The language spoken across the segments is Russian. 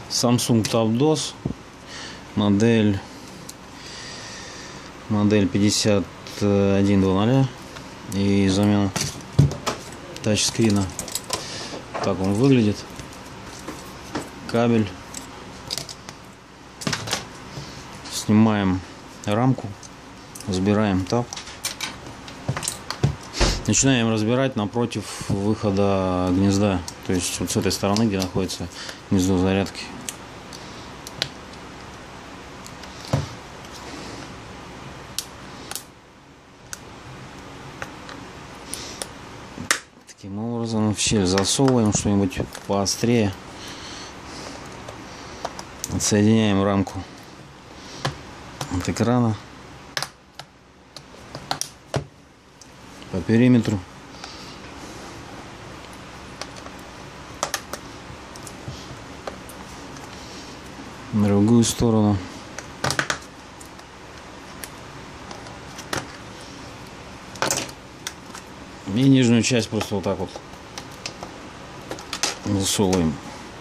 Samsung Tab DOS, модель 5100 и замена тачскрина. Так он выглядит. Кабель. Снимаем рамку, разбираем тап. Начинаем разбирать напротив выхода гнезда, то есть вот с этой стороны, где находится гнездо зарядки. Таким образом в щель засовываем что-нибудь поострее. Отсоединяем рамку от экрана по периметру. На другую сторону. И нижнюю часть просто вот так вот засовываем.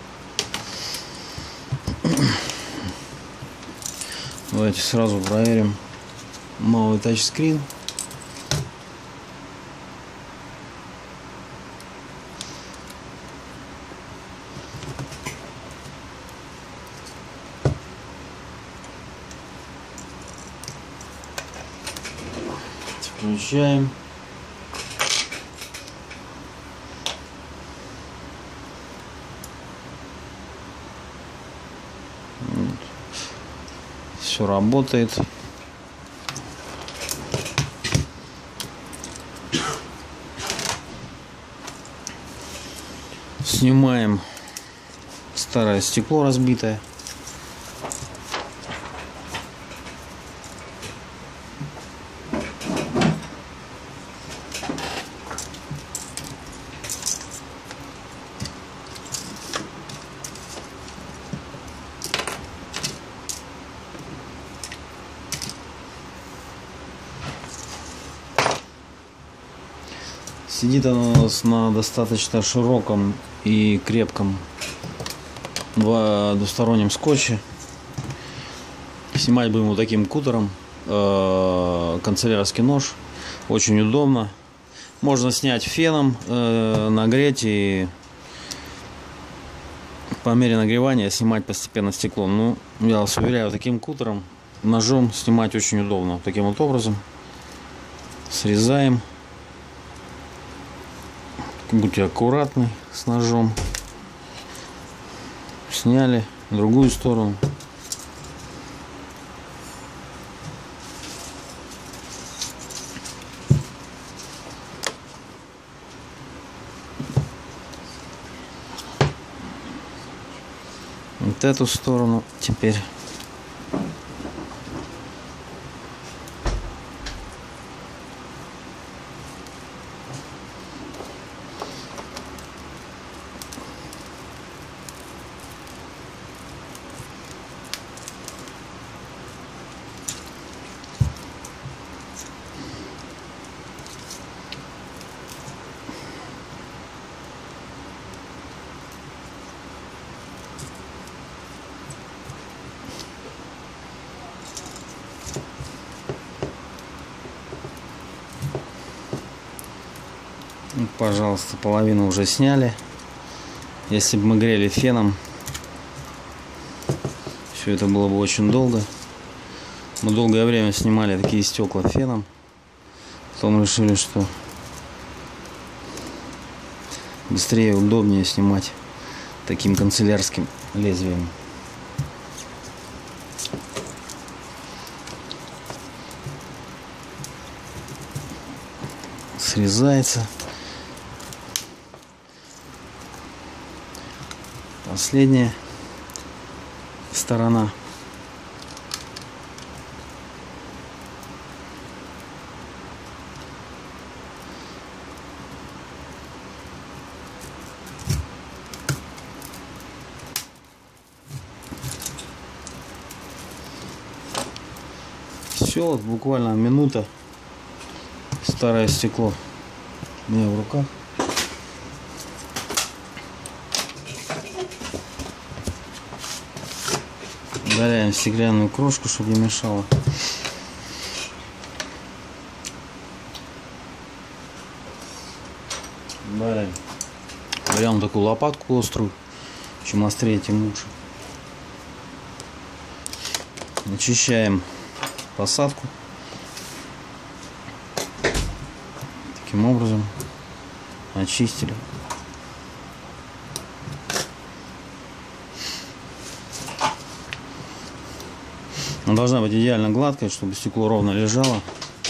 Давайте сразу проверим малый тачскрин. Включаем. Все работает. Снимаем старое стекло разбитое. Сидит она у нас на достаточно широком и крепком двустороннем скотче. Снимать будем вот таким кутером. Канцелярский нож. Очень удобно. Можно снять феном, нагреть и по мере нагревания снимать постепенно стекло. Ну, я вас уверяю, таким кутером, ножом снимать очень удобно. Таким вот образом срезаем. Будьте аккуратны с ножом. Сняли в другую сторону. Вот эту сторону теперь. Пожалуйста, половину уже сняли. Если бы мы грели феном, все это было бы очень долго. Мы долгое время снимали такие стекла феном. Потом решили, что быстрее и удобнее снимать таким канцелярским лезвием. Срезается. Последняя сторона. Все, вот буквально минута. Старое стекло у меня в руках. Ударяем стеклянную крошку, чтобы не мешало. Далее берем такую лопатку острую. Чем острее, тем лучше. Очищаем посадку. Таким образом очистили. Она должна быть идеально гладкой, чтобы стекло ровно лежало,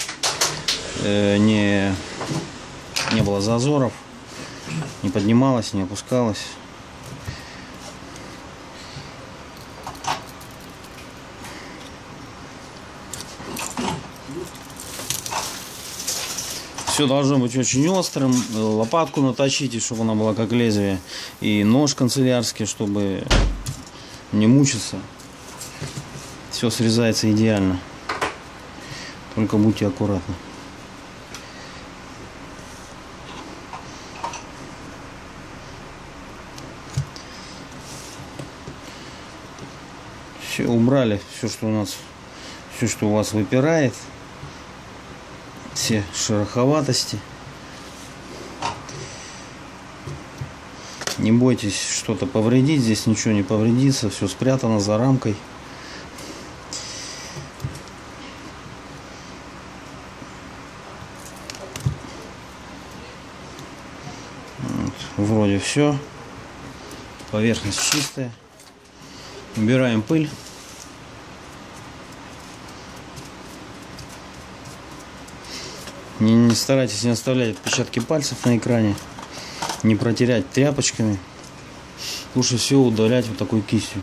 не было зазоров, не поднималось, не опускалось. Все должно быть очень острым. Лопатку наточите, чтобы она была как лезвие. И нож канцелярский, чтобы не мучиться. Все срезается идеально. Только будьте аккуратны. Все, убрали все, что у вас выпирает. Все шероховатости. Не бойтесь что-то повредить. Здесь ничего не повредится. Все спрятано за рамкой. Вот, вроде все. Поверхность чистая. Убираем пыль. Не старайтесь не оставлять отпечатки пальцев на экране, не протерять тряпочками. Лучше всего удалять вот такой кистью,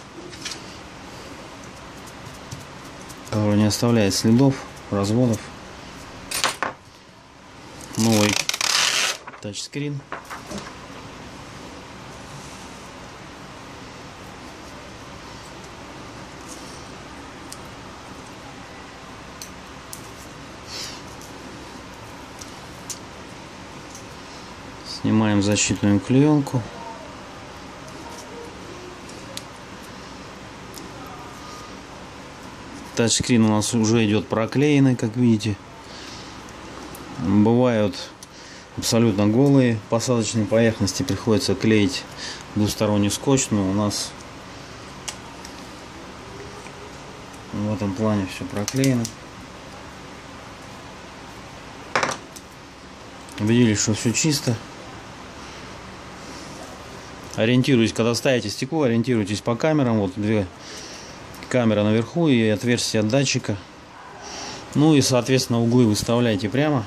которая не оставляет следов, разводов. Новый тачскрин. Снимаем защитную клеенку. Тачскрин у нас уже идет проклеенный, как видите. Бывают абсолютно голые посадочные поверхности, приходится клеить двусторонний скотч, но у нас в этом плане все проклеено. Убедились, что все чисто. Ориентируйтесь, когда ставите стекло, ориентируйтесь по камерам. Вот две камеры наверху и отверстие от датчика. Ну и, соответственно, углы выставляйте прямо.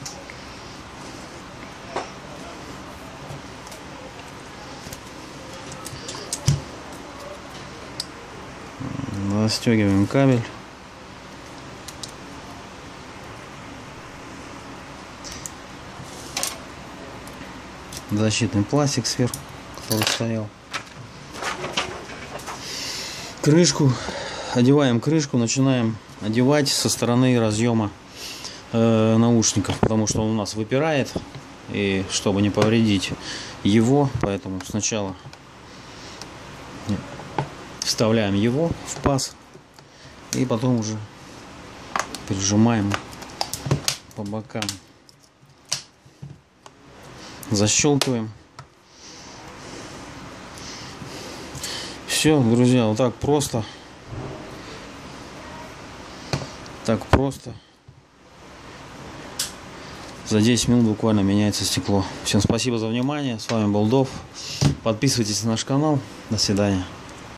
Застегиваем кабель. Защитный пластик сверху, который стоял. Крышку. Одеваем крышку, начинаем одевать со стороны разъема наушников, потому что он у нас выпирает, и чтобы не повредить его, поэтому сначала вставляем его в паз и потом уже прижимаем по бокам. Защелкиваем. Все, друзья, вот так просто. Так просто. За 10 минут буквально меняется стекло. Всем спасибо за внимание. С вами был Дов. Подписывайтесь на наш канал. До свидания.